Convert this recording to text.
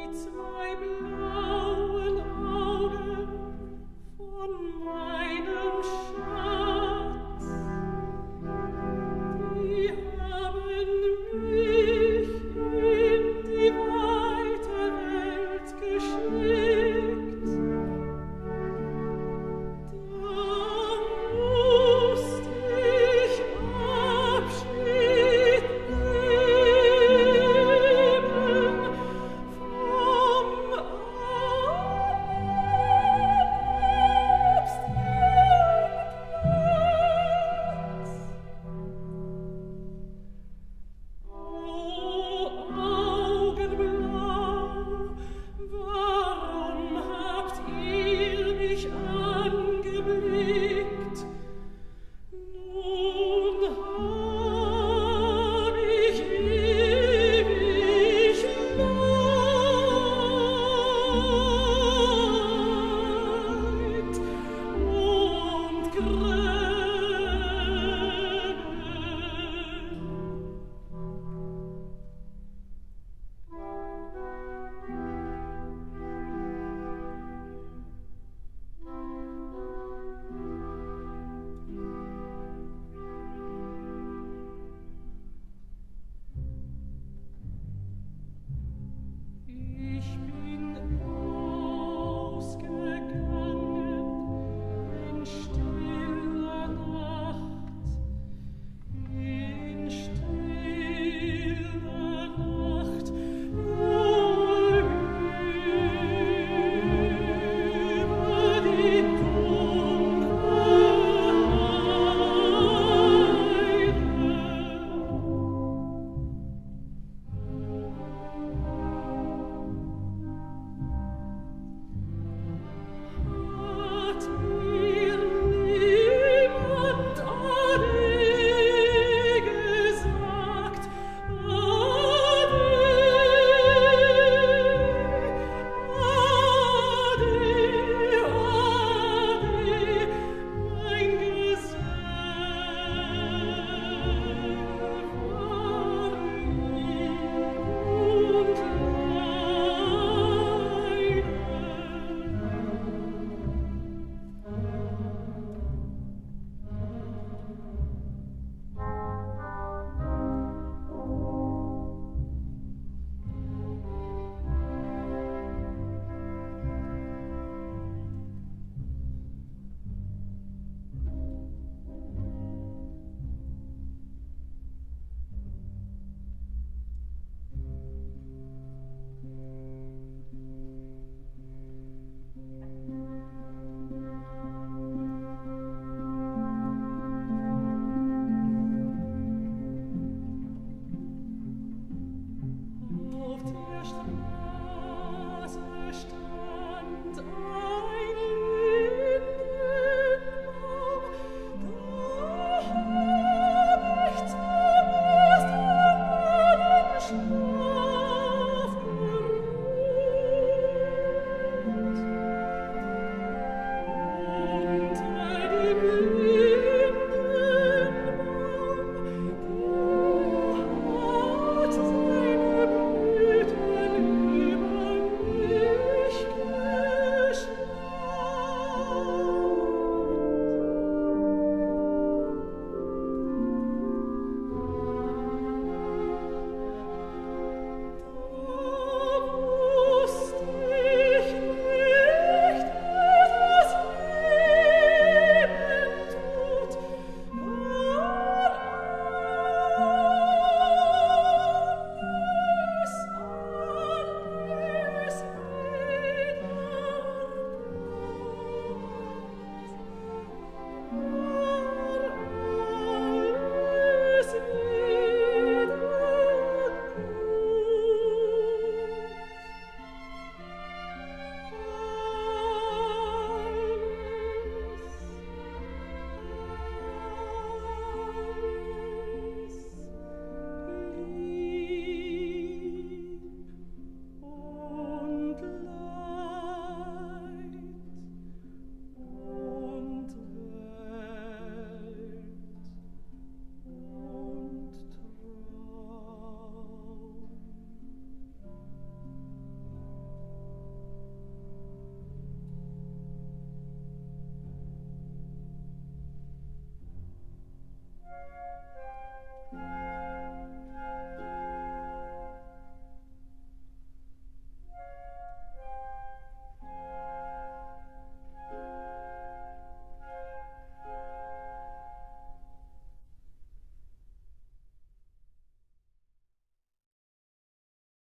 zwei blauen Augen von meinem Schatz, die haben mich in die weite Welt geschickt. Da musst ich Abschied nehmen vom Augenblau, warum habt ihr mich angeblickt? Nun hab ich ewig Leid und ich bin ausgegangen in stiller Nacht, über die dunkle Hat mir niemand Ade gesagt, Ade, Ade, Ade, mein Gesell war lieb und auf der Straße